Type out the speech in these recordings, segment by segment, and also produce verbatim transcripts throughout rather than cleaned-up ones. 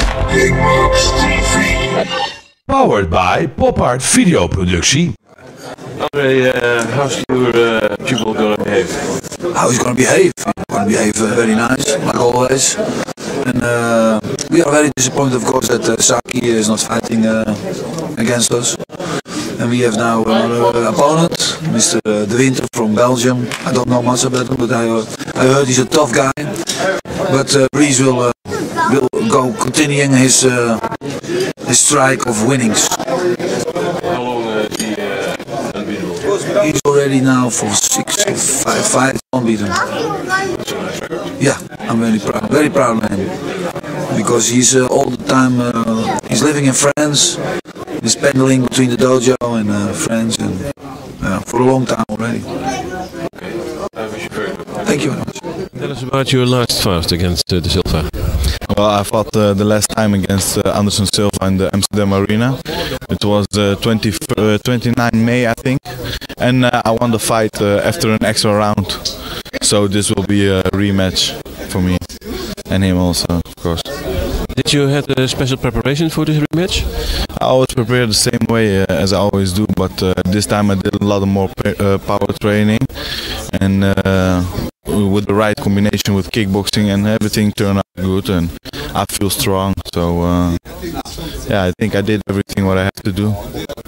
Kickbox T V. Powered by Pop Art Video Productie. Andre, uh, how's your uh, pupil gonna behave? How he's gonna behave? He's gonna behave uh, very nice, like always. And uh, we are very disappointed, of course, that uh, Saki is not fighting uh, against us. And we have now another uh, opponent, Mister De Winter from Belgium. I don't know much about him, but I, uh, I heard he's a tough guy. But uh, Breeze will uh, will go continuing his uh, his strike of winnings. How long uh, is he uh, unbeatable? He's already now for six or five fights unbeaten. Yeah, I'm very proud, very proud of him, because he's uh, all the time. Uh, he's living in France. He's pendling between the dojo and uh, France, and uh, for a long time already. Okay, I wish you very good. Thank you very much. Tell us about your last fight against uh, De Silva. Well, I fought uh, the last time against uh, Anderson Silva in the Amsterdam Arena. It was uh, twenty, uh, twenty-nine May, I think, and uh, I won the fight uh, after an extra round. So this will be a rematch for me and him also, of course. Did you have a special preparation for this rematch? I always prepare the same way uh, as I always do, but uh, this time I did a lot of more uh, power training, and uh, with the right combination with kickboxing, and everything turned out good, and I feel strong. So uh, yeah, I think I did everything what I have to do.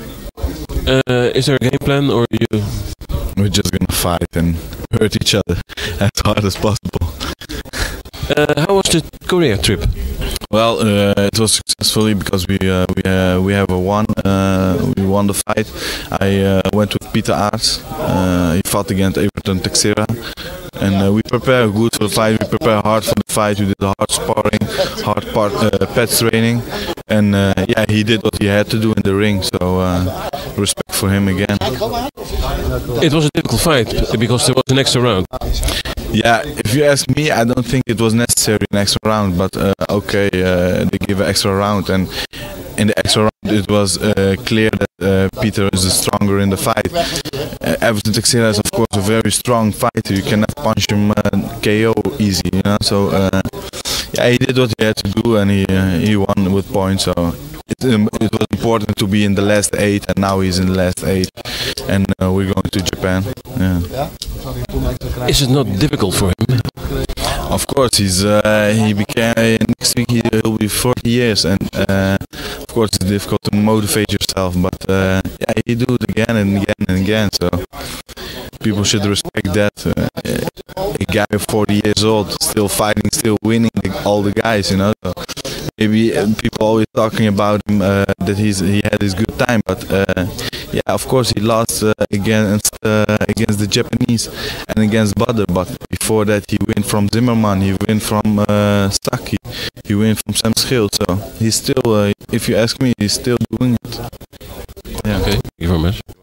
Uh, is there a game plan, or you? We're just gonna fight and hurt each other as hard as possible. Uh, how was the Korea trip? Well, uh, it was successfully because we uh, we uh, we have a won uh, we won the fight. I uh, went with Peter Aerts. Uh, he fought against Everton Teixeira, and uh, we prepare good for the fight. We prepare hard for the fight. We did hard sparring, hard part, uh, pet training, and uh, yeah, he did what he had to do in the ring. So uh, respect for him again. It was a difficult fight because there was an extra round. Yeah, if you ask me, I don't think it was necessary an extra round, but uh, okay, uh, they give an extra round, and in the extra round it was uh, clear that uh, Peter is the stronger in the fight. Uh, Everton Teixeira is of course a very strong fighter. You cannot punch him uh, K O easy, you know. So uh, yeah, he did what he had to do, and he uh, he won with points. So it, um, it was important to be in the last eight, and now he's in the last eight, and uh, we're going to Japan. Yeah. Is it not difficult for him? Of course, he's uh, he became next week he'll be forty years, and uh, of course it's difficult to motivate yourself. But uh, yeah, he do it again and again and again. So people should respect that. Uh, a guy of forty years old, still fighting, still winning all the guys, you know. So maybe uh, people always talking about him uh, that he's he had his good time, but uh, yeah, of course he lost uh, against uh, against the Japanese and against Badr. But before that, he win from Zimmerman, he win from uh, Saki, he win from Sam Schild. So he's still, uh, if you ask me, he's still doing it. Yeah. Okay, thank you very much.